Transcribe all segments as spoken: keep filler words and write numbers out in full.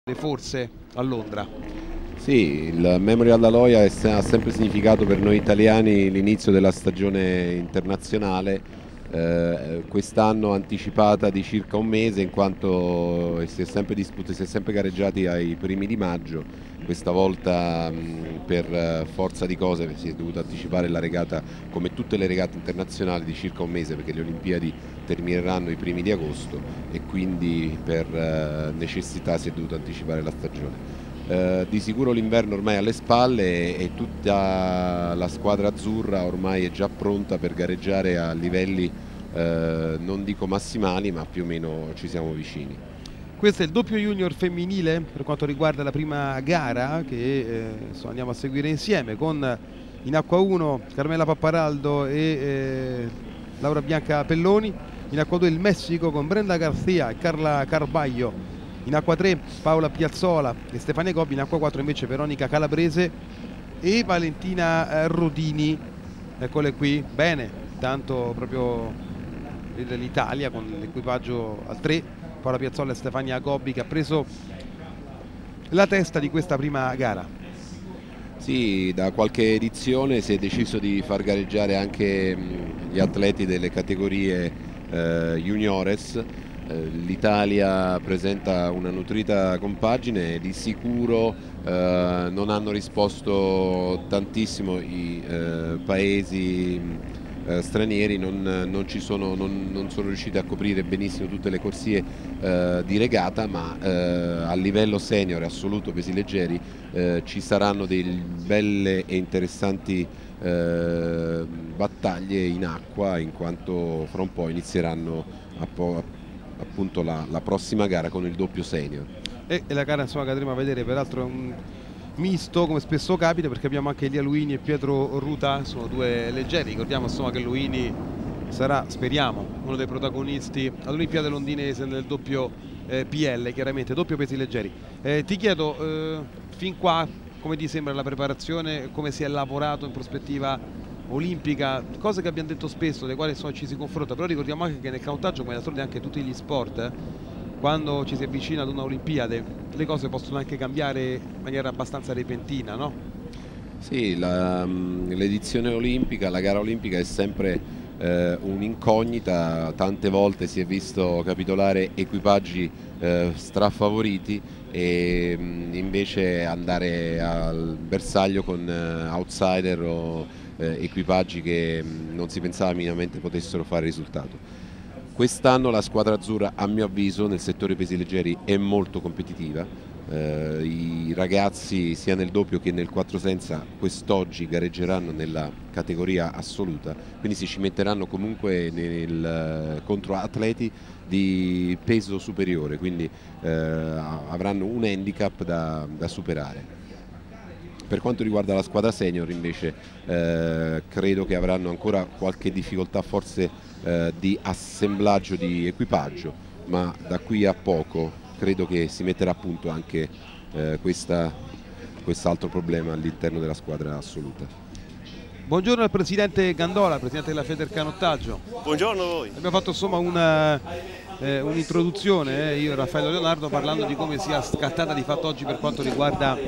forse a Londra. Sì, il Memorial d'Aloia ha sempre significato per noi italiani l'inizio della stagione internazionale, eh, quest'anno anticipata di circa un mese in quanto si è sempre disputa, si è sempre gareggiati ai primi di maggio. Questa volta mh, per forza di cose si è dovuta anticipare la regata, come tutte le regate internazionali, di circa un mese, perché le Olimpiadi termineranno i primi di agosto e quindi per eh, necessità si è dovuta anticipare la stagione. Uh, di sicuro l'inverno ormai è alle spalle e tutta la squadra azzurra ormai è già pronta per gareggiare a livelli uh, non dico massimali, ma più o meno ci siamo vicini. Questo è il doppio junior femminile per quanto riguarda la prima gara che eh, so, andiamo a seguire insieme, con in acqua uno Carmela Papparaldo e eh, Laura Bianca Pelloni, in acqua due il Messico con Brenda Garcia e Carla Carbaglio, in acqua tre Paola Piazzola e Stefania Gobbi, in acqua quattro invece Veronica Calabrese e Valentina Rodini. Eccole qui, bene, tanto proprio l'Italia con l'equipaggio al tre, Paola Piazzola e Stefania Gobbi, che ha preso la testa di questa prima gara. Sì, da qualche edizione si è deciso di far gareggiare anche gli atleti delle categorie eh, juniores. L'Italia presenta una nutrita compagine, di sicuro eh, non hanno risposto tantissimo i eh, paesi eh, stranieri, non, non, ci sono, non, non sono riusciti a coprire benissimo tutte le corsie eh, di regata, ma eh, a livello senior assoluto pesi leggeri eh, ci saranno delle belle e interessanti eh, battaglie in acqua, in quanto fra un po' inizieranno a po' appunto la, la prossima gara con il doppio senior. E, e la gara insomma che andremo a vedere peraltro è un misto, come spesso capita, perché abbiamo anche Elia Luini e Pietro Ruta, sono due leggeri. Ricordiamo insomma che Luini sarà, speriamo, uno dei protagonisti all'Olimpiade londinese nel doppio eh, P L, chiaramente doppio pesi leggeri. Eh, ti chiedo eh, fin qua come ti sembra la preparazione, come si è lavorato in prospettiva olimpica, cose che abbiamo detto spesso, delle quali insomma, ci si confronta, però ricordiamo anche che nel canottaggio, come d'altronde anche tutti gli sport, eh, quando ci si avvicina ad una Olimpiade le cose possono anche cambiare in maniera abbastanza repentina, no? Sì, l'edizione olimpica, la gara olimpica è sempre eh, un'incognita, tante volte si è visto capitolare equipaggi eh, strafavoriti e mh, invece andare al bersaglio con eh, outsider o Eh, equipaggi che mh, non si pensava minimamente potessero fare risultato. Quest'anno la squadra azzurra, a mio avviso, nel settore pesi leggeri è molto competitiva. Eh, i ragazzi sia nel doppio che nel quattro senza quest'oggi gareggeranno nella categoria assoluta, quindi si cimenteranno comunque nel, contro atleti di peso superiore, quindi eh, avranno un handicap da, da superare. Per quanto riguarda la squadra senior invece eh, credo che avranno ancora qualche difficoltà forse eh, di assemblaggio di equipaggio, ma da qui a poco credo che si metterà a punto anche eh, questa, quest'altro problema all'interno della squadra assoluta. Buongiorno al presidente Gandola, presidente della Federcanottaggio. Buongiorno a voi. Abbiamo fatto insomma una Eh, un'introduzione, eh, io e Raffaello Leonardo, parlando di come sia scattata di fatto oggi per quanto riguarda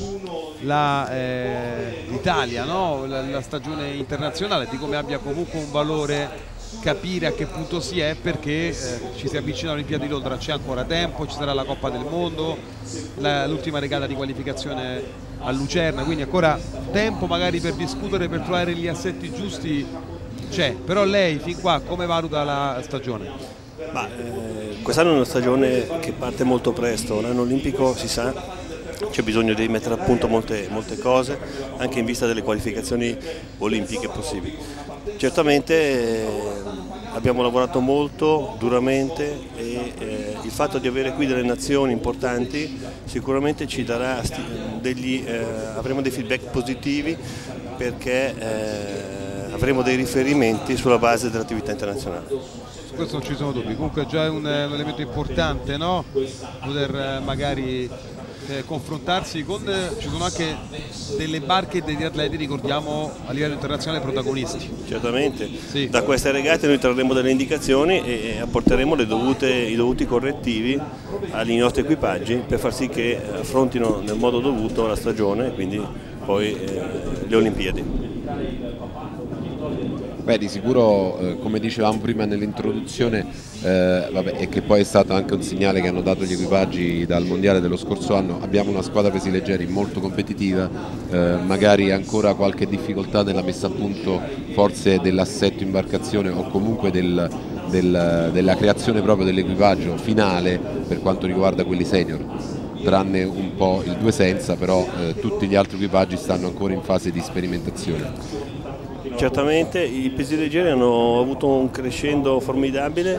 l'Italia, eh, no? la, la stagione internazionale, di come abbia comunque un valore capire a che punto si è, perché eh, ci si avvicina all'Olimpiadi di Londra, c'è ancora tempo, ci sarà la Coppa del Mondo, l'ultima regata di qualificazione a Lucerna, quindi ancora tempo magari per discutere, per trovare gli assetti giusti c'è, però lei fin qua come valuta la stagione? Eh, quest'anno è una stagione che parte molto presto, l'anno olimpico si sa, c'è bisogno di mettere a punto molte, molte cose, anche in vista delle qualificazioni olimpiche possibili. Certamente eh, abbiamo lavorato molto, duramente, e eh, il fatto di avere qui delle nazioni importanti sicuramente ci darà degli, eh, avremo dei feedback positivi, perché eh, avremo dei riferimenti sulla base dell'attività internazionale. Questo non ci sono dubbi, comunque già è un, un elemento importante, no? Poter eh, magari eh, confrontarsi con, eh, ci sono anche delle barche e degli atleti, ricordiamo, a livello internazionale protagonisti. Certamente, sì. Da queste regate noi trarremo delle indicazioni e apporteremo le dovute, i dovuti correttivi agli nostri equipaggi per far sì che affrontino nel modo dovuto la stagione e quindi poi eh, le Olimpiadi. Beh, di sicuro, eh, come dicevamo prima nell'introduzione, eh, e che poi è stato anche un segnale che hanno dato gli equipaggi dal mondiale dello scorso anno, abbiamo una squadra pesi leggeri molto competitiva, eh, magari ancora qualche difficoltà nella messa a punto forse dell'assetto imbarcazione o comunque del, del, della creazione proprio dell'equipaggio finale per quanto riguarda quelli senior, tranne un po' il due senza, però eh, tutti gli altri equipaggi stanno ancora in fase di sperimentazione. Certamente i pesi leggeri hanno avuto un crescendo formidabile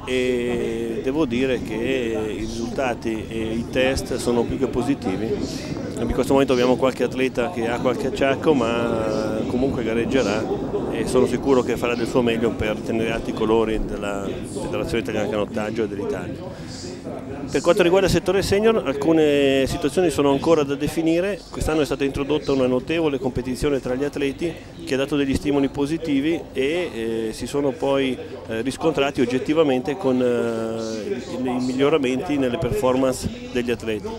e devo dire che i risultati e i test sono più che positivi. In questo momento abbiamo qualche atleta che ha qualche acciacco, ma comunque gareggerà e sono sicuro che farà del suo meglio per tenere alti i colori della Federazione Italiana Canottaggio e dell'Italia. Per quanto riguarda il settore senior, alcune situazioni sono ancora da definire. Quest'anno è stata introdotta una notevole competizione tra gli atleti che ha dato degli stimoli positivi e eh, si sono poi eh, riscontrati oggettivamente con eh, i miglioramenti nelle performance degli atleti.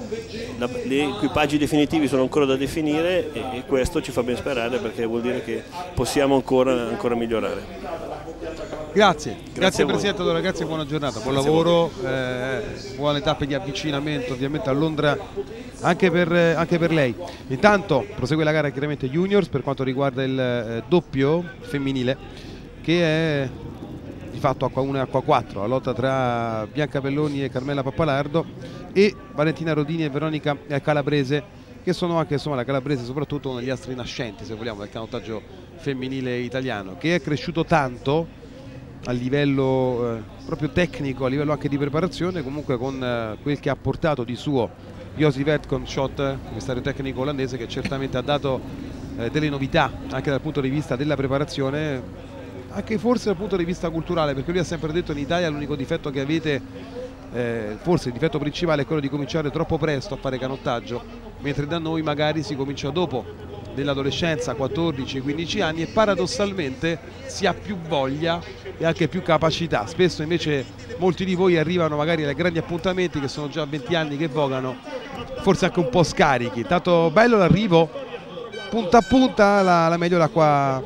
La, gli equipaggi definitivi sono ancora da definire e, e questo ci fa ben sperare, perché vuol dire che possiamo ancora, ancora migliorare. Grazie, grazie, grazie Presidente, allora, grazie e buona giornata, buon lavoro, eh, buone tappe di avvicinamento ovviamente a Londra anche per, eh, anche per lei. Intanto prosegue la gara chiaramente Juniors per quanto riguarda il eh, doppio femminile, che è di fatto acqua uno e acqua quattro, la lotta tra Bianca Belloni e Carmela Pappalardo e Valentina Rodini e Veronica Calabrese, che sono anche, insomma, la Calabrese soprattutto uno degli astri nascenti, se vogliamo, del canottaggio femminile italiano, che è cresciuto tanto a livello eh, proprio tecnico, a livello anche di preparazione, comunque con eh, quel che ha portato di suo Josie Wertkomschott, commissario tecnico olandese, che certamente ha dato eh, delle novità anche dal punto di vista della preparazione, anche forse dal punto di vista culturale, perché lui ha sempre detto: in Italia l'unico difetto che avete, eh, forse il difetto principale, è quello di cominciare troppo presto a fare canottaggio, mentre da noi magari si comincia dopo dell'adolescenza, quattordici quindici anni, e paradossalmente si ha più voglia e anche più capacità. Spesso invece molti di voi arrivano magari ai grandi appuntamenti che sono già venti anni che vogano, forse anche un po' scarichi. Tanto bello l'arrivo, punta a punta, la, la meglio l'acqua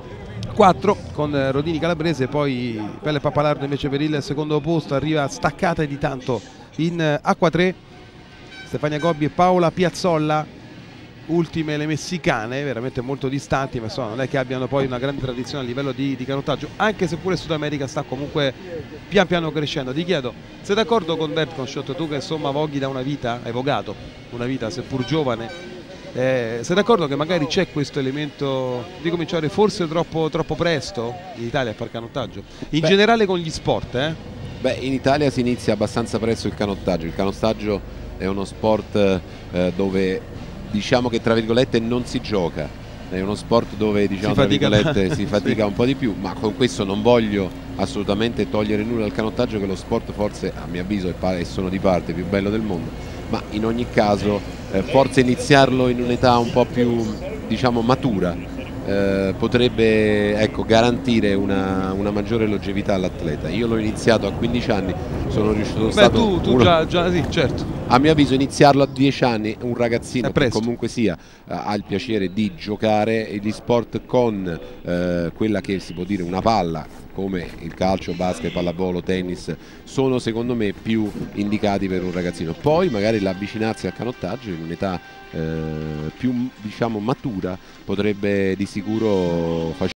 quattro con Rodini Calabrese, poi Pelle Pappalardo invece per il secondo posto arriva staccata di tanto in acqua tre Stefania Gobbi e Paola Piazzolla. Ultime le messicane, veramente molto distanti, ma insomma non è che abbiano poi una grande tradizione a livello di, di canottaggio, anche se pure Sud America sta comunque pian piano crescendo. Ti chiedo, sei d'accordo con Wertkomschott, tu che insomma voghi da una vita, hai vogato una vita seppur giovane, eh, sei d'accordo che magari c'è questo elemento di cominciare forse troppo, troppo presto in Italia a fare canottaggio? In Beh. generale con gli sport, eh? Beh, in Italia si inizia abbastanza presto il canottaggio. Il canottaggio è uno sport eh, dove, diciamo che tra virgolette non si gioca, è uno sport dove, diciamo, si tra fatica, virgolette si fatica sì. un po' di più, ma con questo non voglio assolutamente togliere nulla al canottaggio, che è lo sport forse, a mio avviso, e sono di parte, più bello del mondo, ma in ogni caso eh, forse iniziarlo in un'età un po' più, diciamo, matura eh, potrebbe, ecco, garantire una, una maggiore longevità all'atleta. Io l'ho iniziato a quindici anni, sono riuscito Beh, stato tu, tu uno... già, già sì, certo. A mio avviso iniziarlo a dieci anni, un ragazzino che presto. comunque sia uh, ha il piacere di giocare gli sport con uh, quella che si può dire una palla, come il calcio, basket, pallavolo, tennis, sono secondo me più indicati per un ragazzino. Poi magari l'avvicinarsi al canottaggio in un'età uh, più, diciamo, matura potrebbe di sicuro facilitare